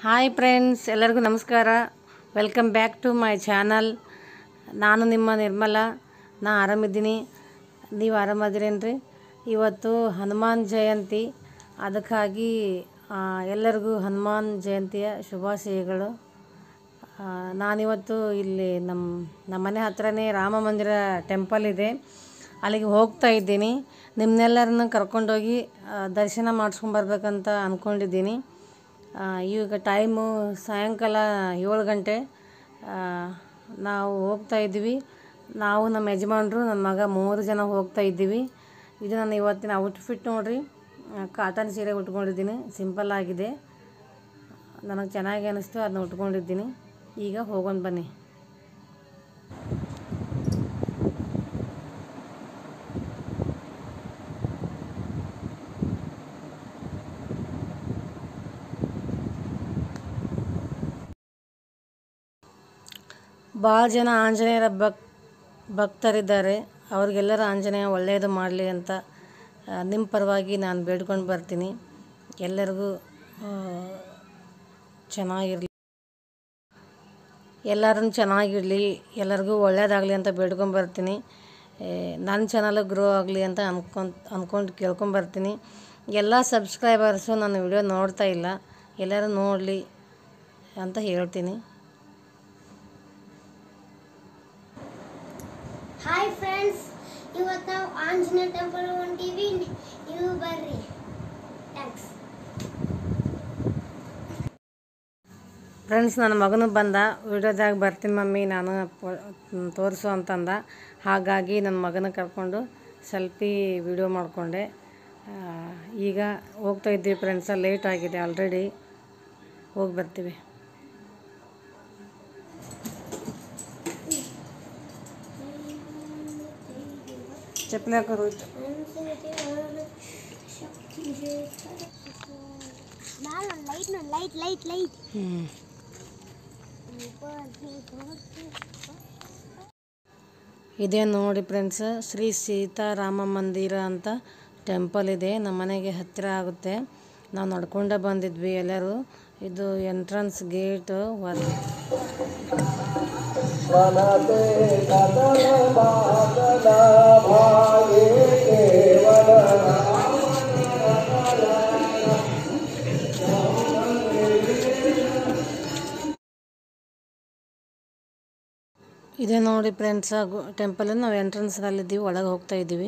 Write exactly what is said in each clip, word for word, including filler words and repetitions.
Hi friends, ಎಲ್ಲರಿಗೂ ನಮಸ್ಕಾರ. Welcome back to my channel. ನಾನು ನಿಮ್ಮ ನಿರ್ಮಲಾ. ನಾ ಆರಾಮಿದ್ದೀನಿ, ನೀವು ಆರಾಮದಿರೇನ್ರಿ? ಇವತ್ತು ಹನುಮಾನ್ ಜಯಂತಿ, ಅದಕ್ಕಾಗಿ ಎಲ್ಲರಿಗೂ ಹನುಮಾನ್ ಜಯಂತಿಯ ಶುಭಾಶಯಗಳು. ನಾನಿವತ್ತು ಇಲ್ಲಿ ನಮ್ಮ ನಮ್ಮ ಮನೆ ಹತ್ರನೇ ರಾಮ ಮಂದಿರ ಟೆಂಪಲ್ ಇದೆ, ಅಲ್ಲಿಗೆ ಹೋಗ್ತಾ ಇದ್ದೀನಿ. ನಿಮ್ಮನ್ನೆಲ್ಲರನ್ನು ಕರ್ಕೊಂಡೋಗಿ ದರ್ಶನ ಮಾಡಿಸ್ಕೊಂಬರ್ಬೇಕಂತ ಅಂದ್ಕೊಂಡಿದ್ದೀನಿ. ಈಗ ಟೈಮು ಸಾಯಂಕಾಲ ಏಳು ಗಂಟೆ. ನಾವು ಹೋಗ್ತಾ ಇದ್ದೀವಿ. ನಾವು ನಮ್ಮ ಯಜಮಾನರು ನನ್ನ ಮಗ ಮೂರು ಜನ ಹೋಗ್ತಾ ಇದ್ದೀವಿ. ಇದು ನಾನು ಇವತ್ತಿನ ಔಟ್ಫಿಟ್ ನೋಡಿರಿ, ಕಾಟನ್ ಸೀರೆ ಉಟ್ಕೊಂಡಿದ್ದೀನಿ. ಸಿಂಪಲ್ ಆಗಿದೆ, ನನಗೆ ಚೆನ್ನಾಗಿ ಅನ್ನಿಸ್ತು, ಅದನ್ನ ಉಟ್ಕೊಂಡಿದ್ದೀನಿ. ಈಗ ಹೋಗೋಣ ಬನ್ನಿ. ಭಾಳ ಜನ ಆಂಜನೇಯರ ಭಕ್ ಭಕ್ತರಿದ್ದಾರೆ. ಅವ್ರಿಗೆಲ್ಲರ ಆಂಜನೇಯ ಒಳ್ಳೆಯದು ಮಾಡಲಿ ಅಂತ ನಿಮ್ಮ ಪರವಾಗಿ ನಾನು ಬೇಡ್ಕೊಂಡು ಬರ್ತೀನಿ. ಎಲ್ಲರಿಗೂ ಚೆನ್ನಾಗಿರಲಿ, ಎಲ್ಲರನ್ನು ಚೆನ್ನಾಗಿರಲಿ, ಎಲ್ಲರಿಗೂ ಒಳ್ಳೆಯದಾಗಲಿ ಅಂತ ಬೇಡ್ಕೊಂಡು ಬರ್ತೀನಿ. ನನ್ನ ಚಾನಲ್ ಗ್ರೋ ಆಗಲಿ ಅಂತ ಅನ್ಕೊಂಡು ಅಂದ್ಕೊಂಡು ಕೇಳ್ಕೊಂಬರ್ತೀನಿ. ಎಲ್ಲ ಸಬ್ಸ್ಕ್ರೈಬರ್ಸು ನನ್ನ ವಿಡಿಯೋ ನೋಡ್ತಾ ಇಲ್ಲ, ಎಲ್ಲರೂ ನೋಡಲಿ ಅಂತ ಹೇಳ್ತೀನಿ. ಹಾಯ್ ಫ್ರೆಂಡ್ಸ್, ಇವತ್ತು ನಾವು ಆಂಜನೇಯ ಟೆಂಪಲ್ ಹೊಂಟೀವಿ, ನೀವು ಬರ್ರಿ. ಥ್ಯಾಂಕ್ಸ್. ಫ್ರೆಂಡ್ಸ್, ನನ್ನ ಮಗನೂ ಬಂದ, ವಿಡಿಯೋದಾಗ ಬರ್ತೀನಿ ಮಮ್ಮಿ ನಾನು ತೋರಿಸು ಅಂತಂದ. ಹಾಗಾಗಿ ನನ್ನ ಮಗನ ಕರ್ಕೊಂಡು ಸೆಲ್ಫಿ ವಿಡಿಯೋ ಮಾಡಿಕೊಂಡೆ. ಈಗ ಹೋಗ್ತಾ ಇದ್ದೀವಿ ಫ್ರೆಂಡ್ಸ, ಲೇಟ್ ಆಗಿದೆ ಆಲ್ರೆಡಿ, ಹೋಗಿ ಬರ್ತೀವಿ. ಚಪ್ಪಲಿ ಹಾಕೋರು ಲೈಟ್ ಲೈಟ್ ಲೈಟ್ ಇದೇ ನೋಡಿ ಫ್ರೆಂಡ್ಸ್, ಶ್ರೀ ಸೀತಾರಾಮ ಮಂದಿರ ಅಂತ ಟೆಂಪಲ್ ಇದೆ. ನಮ್ಮ ಮನೆಗೆ ಹತ್ತಿರ ಆಗುತ್ತೆ. ನಾವು ನಡ್ಕೊಂಡೇ ಬಂದಿದ್ವಿ ಎಲ್ಲರೂ. ಇದು ಎಂಟ್ರನ್ಸ್ ಗೇಟ್. ಇದೇ ನೋಡಿ ಫ್ರೆಂಡ್ಸ್ ಟೆಂಪಲ್. ನಾವು ಎಂಟ್ರನ್ಸ್ನಲ್ಲಿದ್ದೀವಿ, ಒಳಗೆ ಹೋಗ್ತಾ ಇದ್ದೀವಿ.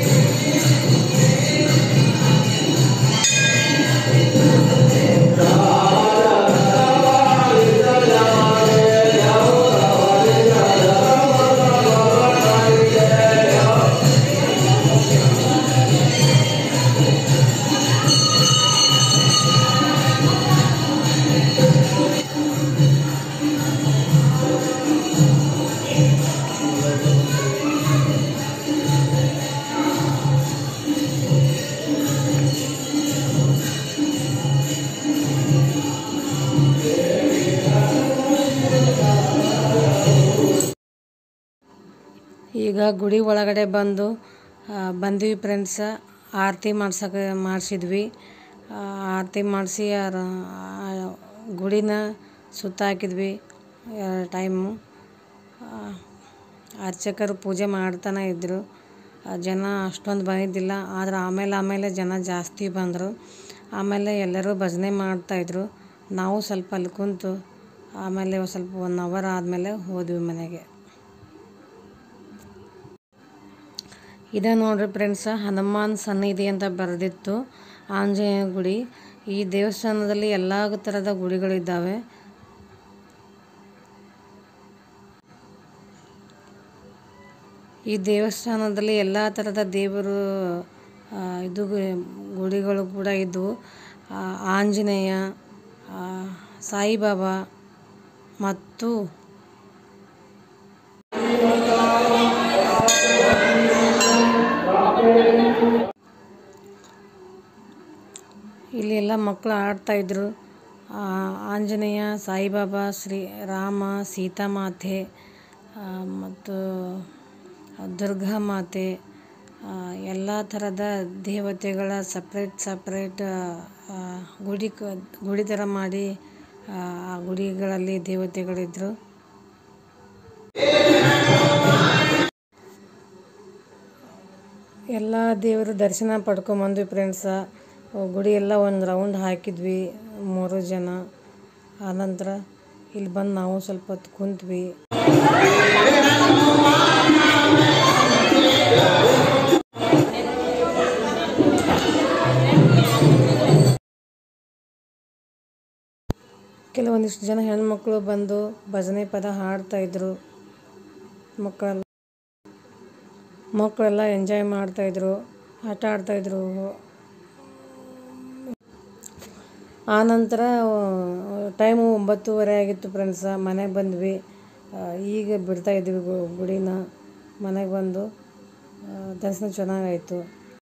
ಈಗ ಗುಡಿ ಒಳಗಡೆ ಬಂದು ಬಂದ್ವಿ ಫ್ರೆಂಡ್ಸ. ಆರತಿ ಮಾಡ್ಸೋಕೆ ಮಾಡಿಸಿದ್ವಿ. ಆರತಿ ಮಾಡಿಸಿ ಗುಡಿನ ಸುತ್ತ ಹಾಕಿದ್ವಿ ಟೈಮು. ಅರ್ಚಕರು ಪೂಜೆ ಮಾಡ್ತಾನೆ ಇದ್ದರು. ಜನ ಅಷ್ಟೊಂದು ಬಂದಿದ್ದಿಲ್ಲ, ಆದರೆ ಆಮೇಲೆ ಆಮೇಲೆ ಜನ ಜಾಸ್ತಿ ಬಂದರು. ಆಮೇಲೆ ಎಲ್ಲರೂ ಭಜನೆ ಮಾಡ್ತಾಯಿದ್ರು. ನಾವು ಸ್ವಲ್ಪ ಅಲ್ಲಿ ಕುಂತು ಆಮೇಲೆ ಸ್ವಲ್ಪ ಒನ್ ಅವರ್ ಆದಮೇಲೆ ಹೋದ್ವಿ ಮನೆಗೆ. ಇದೇ ನೋಡ್ರಿ ಫ್ರೆಂಡ್ಸ, ಹನುಮಾನ್ ಸನ್ನಿಧಿ ಅಂತ ಬರೆದಿತ್ತು, ಆಂಜನೇಯ ಗುಡಿ. ಈ ದೇವಸ್ಥಾನದಲ್ಲಿ ಎಲ್ಲ ಥರದ ಗುಡಿಗಳಿದ್ದಾವೆ. ಈ ದೇವಸ್ಥಾನದಲ್ಲಿ ಎಲ್ಲ ಥರದ ದೇವರು ಇದು ಗುಡಿಗಳು ಕೂಡ ಇದ್ದವು. ಆಂಜನೇಯ, ಸಾಯಿಬಾಬಾ ಮತ್ತು ಇಲ್ಲಿ ಎಲ್ಲ ಮಕ್ಕಳು ಆಡ್ತಾಯಿದ್ರು. ಆಂಜನೇಯ, ಸಾಯಿಬಾಬಾ, ಶ್ರೀ ರಾಮ, ಸೀತಾಮಾತೆ ಮತ್ತು ದುರ್ಗಾ ಮಾತೆ, ಎಲ್ಲ ಥರದ ದೇವತೆಗಳ ಸಪ್ರೇಟ್ ಸಪ್ರೇಟ್ ಗುಡಿ ಕ ಗುಡಿ ಥರ ಮಾಡಿ ಆ ಗುಡಿಗಳಲ್ಲಿ ದೇವತೆಗಳಿದ್ದರು. ಎಲ್ಲ ದೇವರ ದರ್ಶನ ಪಡ್ಕೊಂಬಂದ್ವಿ ಫ್ರೆಂಡ್ಸ. ಗುಡಿ ಎಲ್ಲ ಒಂದು ರೌಂಡ್ ಹಾಕಿದ್ವಿ ಮೂರು ಜನ. ಆನಂತರ ಇಲ್ಲಿ ಬಂದು ನಾವು ಸ್ವಲ್ಪ ಹೊತ್ತು ಕುಂತ್ವಿ. ಕೆಲವೊಂದಿಷ್ಟು ಜನ ಹೆಣ್ಮಕ್ಳು ಬಂದು ಭಜನೆ ಪದ ಹಾಡ್ತಾಯಿದ್ರು. ಮಕ್ಕಳೆಲ್ಲ ಮಕ್ಕಳೆಲ್ಲ ಎಂಜಾಯ್ ಮಾಡ್ತಾಯಿದ್ರು, ಆಟ ಆಡ್ತಾಯಿದ್ರು. ಆನಂತರ ಟೈಮು ಒಂಬತ್ತುವರೆ ಆಗಿತ್ತು ಫ್ರೆಂಡ್ಸ. ಮನೆಗೆ ಬಂದ್ವಿ. ಈಗ ಬಿಡ್ತಾಯಿದ್ವಿ ಗುಡಿನ. ಮನೆಗೆ ಬಂದು ದರ್ಶನ ಚೆನ್ನಾಗಾಯಿತು.